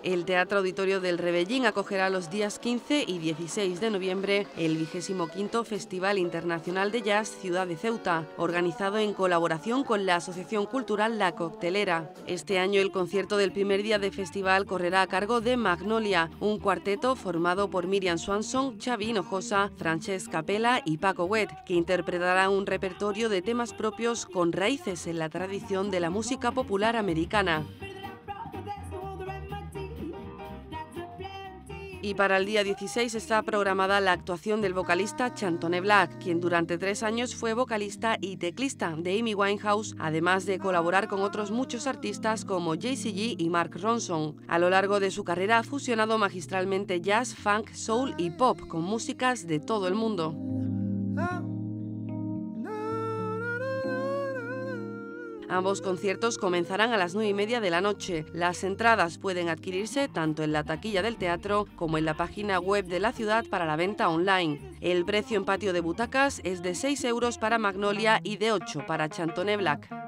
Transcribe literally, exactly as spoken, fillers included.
El Teatro Auditorio del Rebellín acogerá los días quince y dieciséis de noviembre el vigésimo quinto Festival Internacional de Jazz Ciudad de Ceuta, organizado en colaboración con la Asociación Cultural La Coctelera. Este año el concierto del primer día de festival correrá a cargo de Magnolia, un cuarteto formado por Miriam Swanson, Xavi Hinojosa, Francesc Capella y Paco Huet, que interpretará un repertorio de temas propios con raíces en la tradición de la música popular americana. Y para el día dieciséis está programada la actuación del vocalista Chantone Black, quien durante tres años fue vocalista y teclista de Amy Winehouse, además de colaborar con otros muchos artistas como Jessie J y Mark Ronson. A lo largo de su carrera ha fusionado magistralmente jazz, funk, soul y pop con músicas de todo el mundo. Ambos conciertos comenzarán a las nueve y media de la noche. Las entradas pueden adquirirse tanto en la taquilla del teatro como en la página web de la ciudad para la venta online. El precio en patio de butacas es de seis euros para Magnolia y de ocho para Chantone Black.